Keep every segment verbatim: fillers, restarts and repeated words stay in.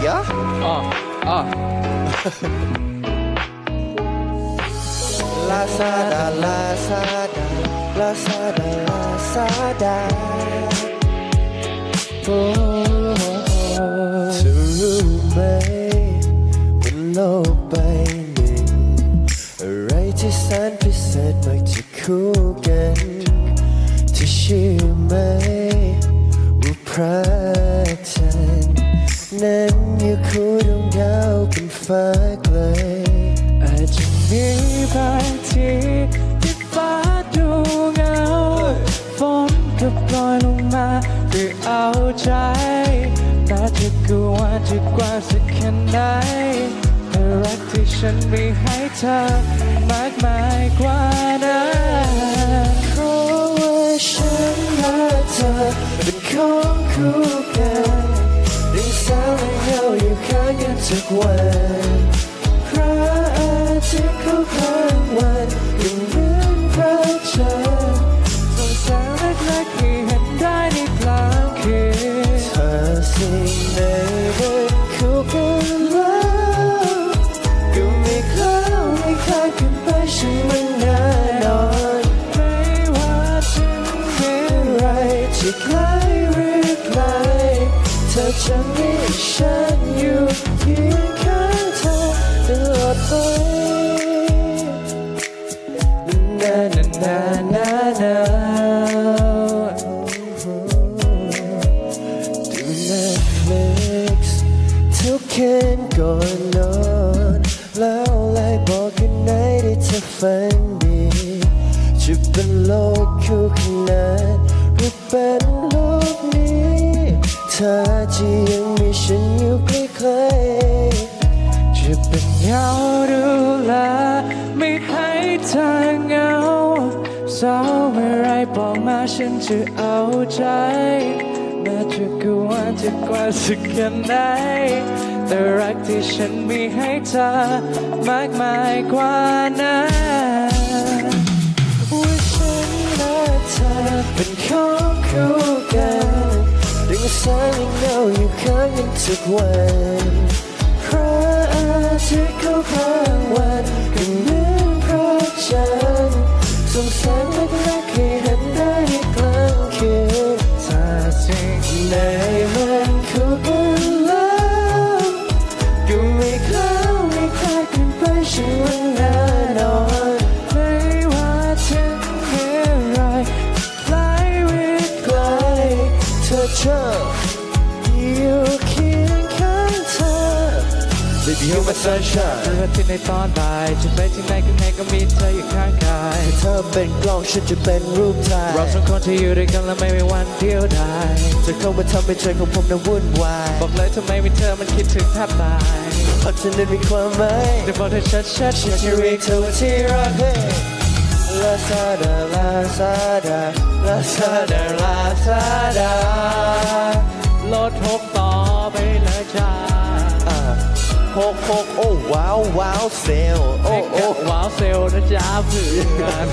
ยะอ๋ออ๋อลาซาดาลาซาดาลาซาดาลาซาดาโอ้เธอรู้ไหมบนโลกใบหนึ่งอะไรที่แสนพิเศษมักจะคู่กันเธอเชื่อไหมว่าพระจันทร์นั้นอยู่คู่ดวงดาวเป็นฟ้าไกลอาจจะมีบางทีที่ฟ้าดูเหงาฝนก็ปล่อยลงมาเพื่อเอาใจแต่จะกลัวจะกว่าสักแค่ไหนแต่รักที่ฉันมีให้เธอมากมายกว่านั้นเพราะว่าฉันและเธอเป็นของคู่กันได้สร้างให้เราอยู่ข้างกันทุกวันพระอาทิตย์เข้ากลางวันก็เหมือนพระจันทร์ส่องแสงเล็กๆให้เห็นได้ในกลางคืนถ้าสิ่งใดเป็นคู่กันแล้วก็ไม่คล้าวไม่คล้ายกันไปฉันมันแน่นอนไม่ว่าถึงเมื่อไรจะใกล้หรือไกลเธอจะมีฉันอยู่เพียงข้างเธอตลอดไปนานานานานาดู Netflix ทุกคืนก่อนนอนแล้วไล่บอกกันไหนได้เธอฝันดีจะเป็นโลกคู่ขนานหรือเป็นโลกนี้เธอจะยังมีฉันอยู่ใกล้ๆจะเป็นเงาดูแลไม่ให้เธอเหงาเศร้าเมื่อไรบอกมาฉันจะเอาใจแม้จะกลัวจะกว่าสักแค่ไหนแต่รักที่ฉันมีให้เธอมากมายกว่านั้นว่าฉันและเธอเป็นของคู่กันดึงแสงเงาอยู่ข้างกันทุกวันพระอาทิตย์เข้ากลางวันก็เหมือนพระจันทร์ส่องแสงเล็กๆให้เห็นได้ในกลางคืนถ้าสิ่งใดมันคู่กันแล้วก็ไม่คล้าวไม่คล้ายกันไปฉันมันแน่นอนไม่ว่าถึงเมื่อไรไกลหรือไกลเธอจะอยู่เคียงข้างเธอ Baby you're my sunshine เธอที่ในตอนบ่ายจะไปที่ไหนกันไหนก็มีเธออยู่ข้างกายเธอเป็นกล้องฉันจะเป็นรูปถ่ายเราสองคนที่อยู่ด้วยกันแล้วไม่มีวันเดียวดายจะเข้ามาทำให้ใจของผมนั้นวุ่นวายบอกเลยทำไมมีเธอมันคิดถึงแทบตายเพราะเธอนั้นมีความหมายได้บอกเธอชัดชัดฉันจะเรียกเธอว่าที่รัก ลาซาดาลาซาดาลาซาดาลาซาดาลดหกต่อไปเลยจ้าหกหกโอ้ว้าวว้าวเซลโอ้โอ้ว้าวเซลนะจ๊ะเพื่อน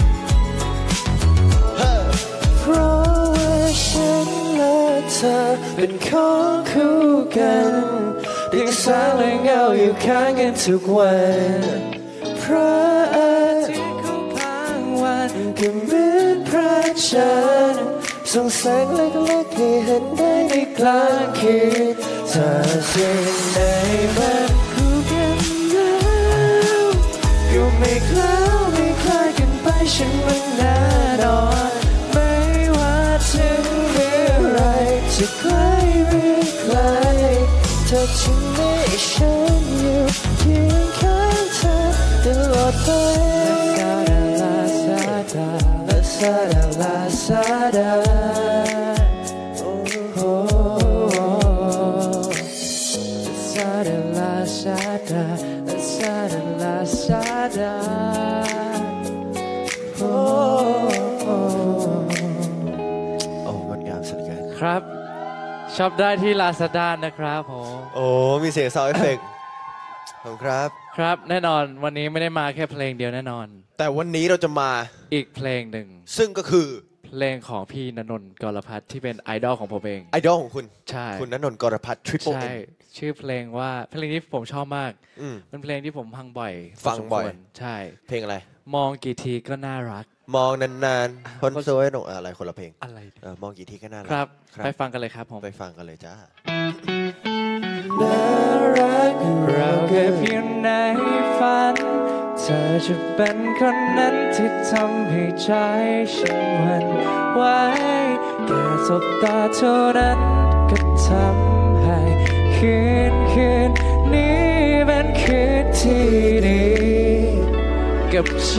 เพราะว่าฉันและเธอเป็นของคู่กันดึงแสงและเงาอยู่ข้างกันทุกวันพระอาทิตย์เข้ากลางวันก็เหมือนพระจันทร์ส่องแสงเล็กๆให้เห็นได้ในกลางคืนถ้าสิ่งใดมันคู่กันแล้วก็ไม่คล้าวไม่คล้ายกันไปฉันมันแน่นอนไม่ว่าถึงเมื่อไรจะใกล้หรือไกลเธอจะมีฉันอยู่เคียงข้างเธอตลอดไปลาซาดาลาซาดาลาซาดาครับชอบได้ที่ลาซาด้านะครับผมโอ้มีเสียงซาวด์เอฟเฟกต์ขอบคุณครับครับแน่นอนวันนี้ไม่ได้มาแค่เพลงเดียวแน่นอนแต่วันนี้เราจะมาอีกเพลงหนึ่งซึ่งก็คือเพเพลงของพี่ณนนท์กรพัฒน์ที่เป็นไอดอลของผมเองไอดอลของคุณใช่คุณณนนท์กรพัฒน์ทริปเปิลใช่ชื่อเพลงว่าเพลงนี้ผมชอบมากเป็นเพลงที่ผมฟังบ่อยฟังบ่อยใช่เพลงอะไรมองกี่ทีก็น่ารักมองนานๆคนสวยหนุ่มอะไรคนละเพลงอะไรมองกี่ทีก็น่ารักครับไปฟังกันเลยครับผมไปฟังกันเลยจ้าน่ารักเราแค่เพียงในฝันเธอจะเป็นคนนั้นที่ทำให้ใจฉันหวั่นไหวแค่สบตาเท่านั้นก็ทำให้คืนคืนนี้เป็นคืนที่ดีกับใจ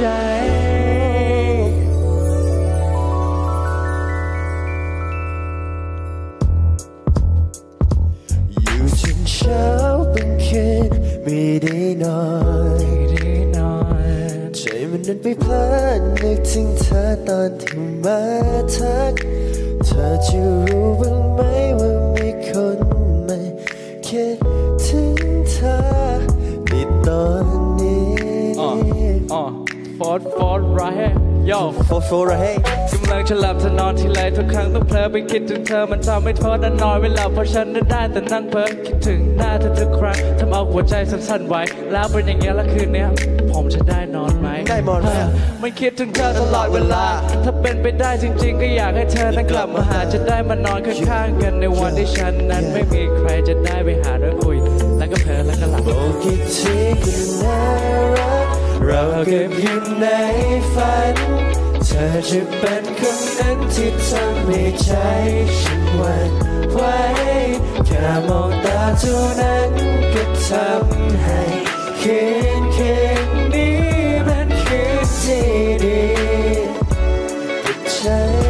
อยู่จนเช้าเป็นคืนไม่ได้นอนใจมันนั้นไปเพลินนึกถึงเธอตอนที่มาทักเธอจะรู้บ้างไหมว่ามีคนมาคิดถึงเธอในตอนนี้อ๋ออ๋อฟอร์ดฟอร์ดไรย่อฟอร์ดฟอร์ดไรกำลังจะหลับเธอนอนทีไรทุกครั้งต้องเพลอไปคิดถึงเธอมันทำให้ท้อนั้นนอนไม่หลับเพราะฉันนั้นได้แต่นั่งเพ้อคิดถึงหน้าเธอทุกครั้งทำเอาหัวใจสั่นๆไหวแล้วเป็นอย่างเงี้ยแล้วคืนนี้ผมจะได้นอนไหมได้นอนไหมไม่คิดถึงเธอตลอดเวลาถ้าเป็นไปได้จริงๆก็อยากให้เธอนั้นกลับมาหาจะได้มานอนข้างๆกันในวันที่ฉันนั้นไม่มีใครจะได้ไปหาเรื่องคุยแล้วก็เพลอแล้วก็หลับบอกกี่ทีก็น่ารักเราเก็บอยู่ในฝันเธอจะเป็นคนนั้นที่ทำให้ใจฉันหวั่นไหวแค่มองตาเท่านั้นก็ทำให้คืนคืนนี้เป็นคืนที่ดีกับใจ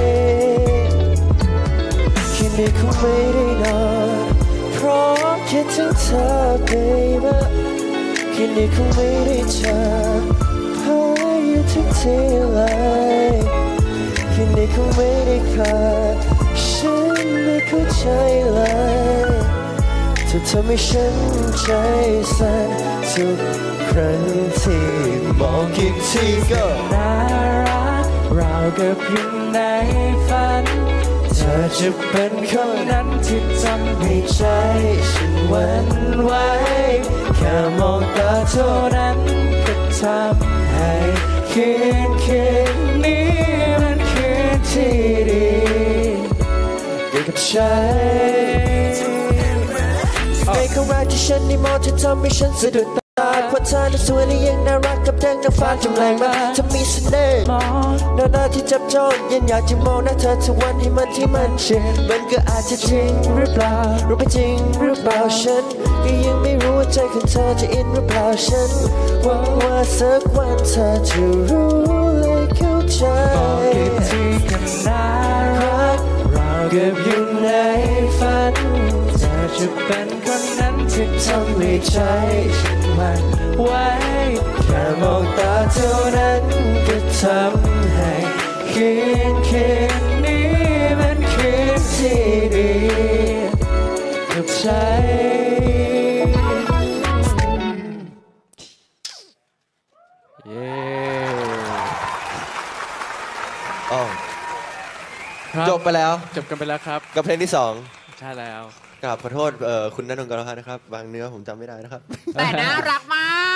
คืนนี้คงไม่ได้นอนเพราะคิดถึงเธอ baby คืนนี้คงไม่ได้เจอพาอยู่ทุกทีเลยคืนนี้คงไม่ได้ขาดฉันไม่เข้าใจเลยเธอทำให้ฉันใจสั่นทุกครั้งที่มองกี่ทีก็น่ารักเรากับอยู่ในฝันเธอจะเป็นคนนั้นที่ทำให้ใจฉันหวั่นไหวแค่มองตาเท่านั้นก็ทำให้คืนคืนนี้มันคืนที่ดีกับฉันในครั้งแรกที่ฉันได้มองเธอทำให้ฉันสะดุดตาเพราะเธอนั้นสวยและยังน่ารักกับแดงน้ำฟ้าจำแรงมากเธอมีเสน่ห์หน้าหน้าที่จับจ้องยังอยากจะมองหน้าเธอทุกวันให้มันที่มันเชื่อมันก็อาจจะจริงหรือเปล่ารู้เป็นจริงหรือเปล่าฉันก็ยังไม่รู้ว่าใจของเธอจะอินหรือเปล่าฉันหวังว่าสักวันเธอจะรู้และเข้าใจบอกกี่ทีก็น่ารักเราเก็บอยู่ในฝันเธอจะเป็นคนนั้นที่ทำให้ใจฉันมันไหวแค่มองตาเท่านั้นก็ทำให้คืนคืนนี้มันคืนที่ดีกับใจเย้จบไปแล้วจบกันไปแล้วครับกับเพลงที่สองใช่แล้วกราบขอโทษคุณณนนท์กรพัฒน์นะครับบางเนื้อผมจำไม่ได้นะครับแต่น่ารักมาก